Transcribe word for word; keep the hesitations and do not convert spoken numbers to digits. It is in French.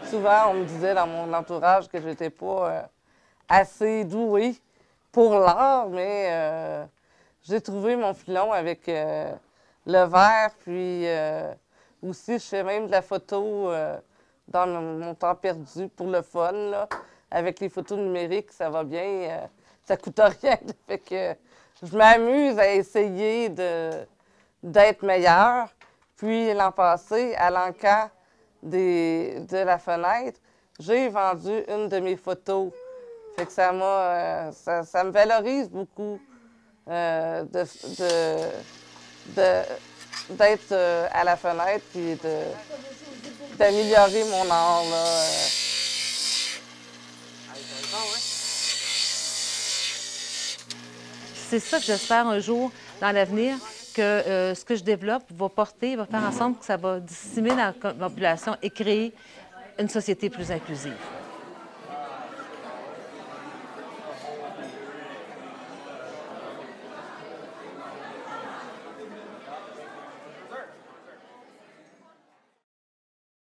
Souvent, on me disait dans mon entourage que j'étais pas euh, assez douée pour l'art, mais euh, j'ai trouvé mon filon avec euh, le verre, puis euh, aussi, je fais même de la photo euh, dans mon, mon temps perdu pour le fun, là. Avec les photos numériques, ça va bien, euh, ça coûte rien. Fait que je m'amuse à essayer de, d'être meilleure. Puis l'an passé, à l'encan des, de la fenêtre, j'ai vendu une de mes photos. Fait que ça m'a, euh, ça, ça me valorise beaucoup euh, de, de, de, d'être euh, à la fenêtre puis de, d'améliorer mon art, là. euh. C'est ça que j'espère un jour, dans l'avenir, que euh, ce que je développe va porter, va faire en sorte que ça va dissimuler la population et créer une société plus inclusive.